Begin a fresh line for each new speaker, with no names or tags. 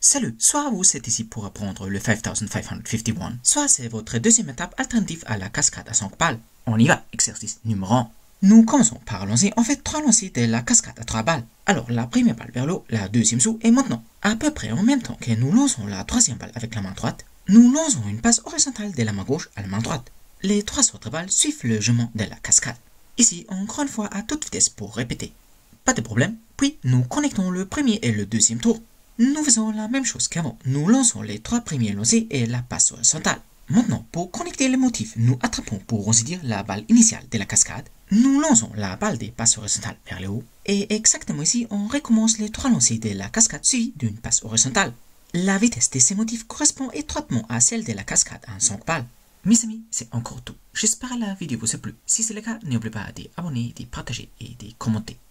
Salut, soit vous êtes ici pour apprendre le 5551, soit c'est votre deuxième étape alternative à la cascade à 5 balles. On y va, exercice numéro 1. Nous commençons par lancer en fait 3 lancers de la cascade à 3 balles. Alors la première balle vers l'eau, la deuxième sous et maintenant, à peu près en même temps que nous lançons la troisième balle avec la main droite, nous lançons une passe horizontale de la main gauche à la main droite. Les 3 autres balles suivent le chemin de la cascade. Ici, encore une fois à toute vitesse pour répéter. Pas de problème, puis nous connectons le premier et le deuxième tour. Nous faisons la même chose qu'avant, nous lançons les 3 premiers lancers et la passe horizontale. Maintenant, pour connecter les motifs, nous attrapons pour ainsi dire la balle initiale de la cascade, nous lançons la balle des passes horizontales vers le haut, et exactement ici, on recommence les 3 lancers de la cascade suivis d'une passe horizontale. La vitesse de ces motifs correspond étroitement à celle de la cascade en 5 balles. Mes amis, c'est encore tout. J'espère que la vidéo vous a plu. Si c'est le cas, n'oubliez pas de vous abonner, de partager et de commenter.